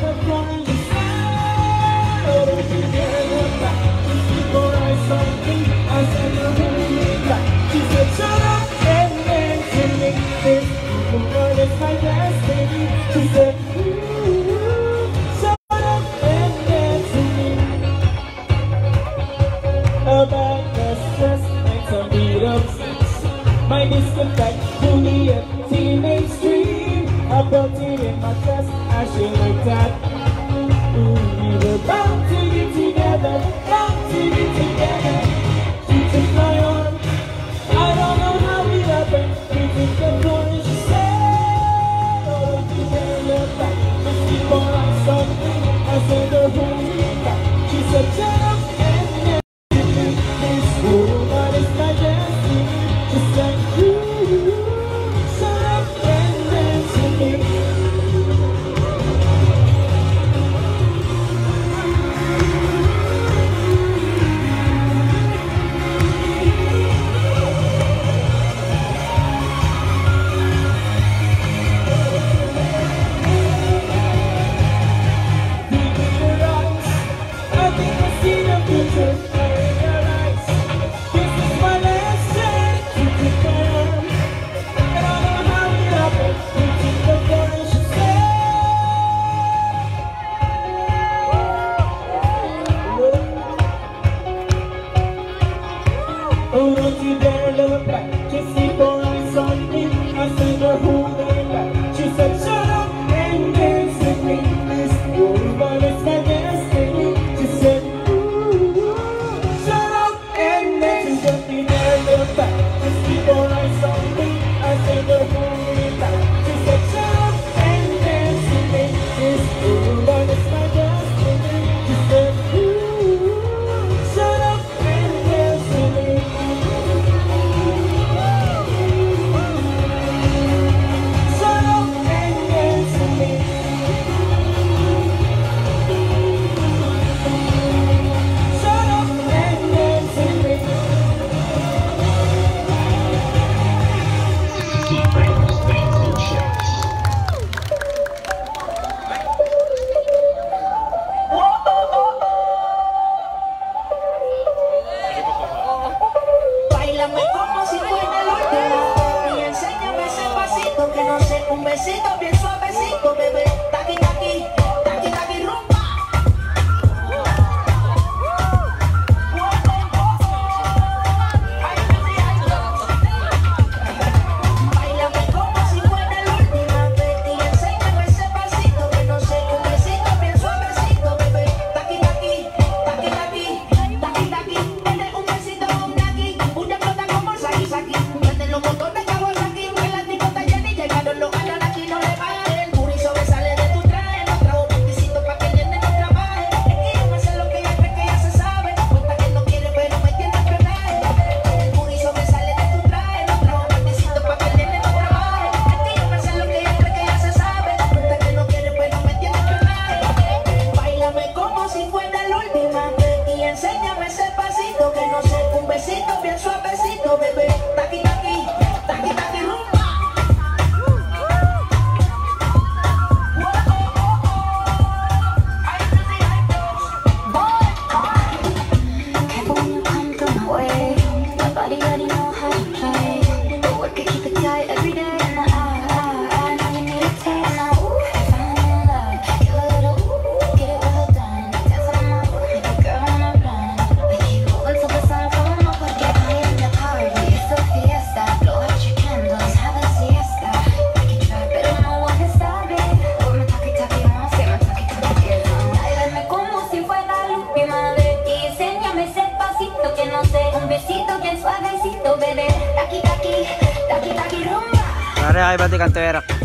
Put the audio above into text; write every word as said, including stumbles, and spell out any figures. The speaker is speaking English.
My discotheque, fully a teenage dream. I felt it in my chest as she looked at. Ooh, we were bound to get together, bound to get together. She took my arm, I don't know how it happened. We took the floor and she said, oh, don't you dare look back. Just before I saw me, I said her home back. She said, shut up and never this woman is my destiny. Just like you, shut up and dance with me. Deep in your eyes, I think I see the future. In your eyes, this is my last chance. You took my arm, and I don't know how it happened. We took the floor and she said, oh, don't you dare look back. Just before I saw me, I said her holding back. She said, shut up and dance with me. This woman is my destiny. She said, ooh, shut up and dance. Don't you dare look back. Just before I saw me, I said her holding back. She said, shut up and dance with me. This woman is my destiny. She said, ooh, shut up and dance with me. Shut up and dance with me. Shut up and dance with me. Báilame como si fuera la última y enséñame ese pasito que no sé, un besito bien suavecito, bebé. Taqui, taqui, taqui, taqui, rumba. Báilame como si fuera la última vez y enséñame ese pasito que no sé, un besito bien suavecito, bebé. Taqui, taqui, taqui, taqui, taqui, taqui. Dale un besito con taqui, una flota como el saki saki. Prenden los motores Kawasaki, que la disco está llena y llegaron los ganas aquí no le bajen. El booty sobresale de tu traje, nos trajo veinticinco pa' que llene no trabaje. Es que yo me sé lo que ella cree que ya se sabe, cuenta que no quiere pero me tiene espionaje. El booty sobresale de tu traje, nos trajo veinticinco pa' que llene no trabaje. Es que yo me sé lo que ella cree que ya se sabe, cuenta que no quiere pero me tiene espionaje. Báilame como si fuera la última vez y enséñame ese pasito que no sé, un besito bien suavecito, bebé. Taqui, taqui, taqui, taqui, rumba. Careful when you come through my way. My body already know how to play. But work it, keep it tight every day. And I, I, I know you need a taste. Now, ooh, falling in love. Give a little ooh, get it well done. Dance on my foot, make a girl wanna run. We keep moving till the sun come up. Get high in the party, it's a fiesta. Blow out your candles, have a siesta. We can try, but no one can stop it. Put my talkie talkie on, say my talkie talkie is on. Báilame como si fuera la última vez y enséñame ese pasito que no sé, un besito bien suavecito, bebé. Taqui, taqui, taqui, taqui, rumba. Pare, ay, pati kantera.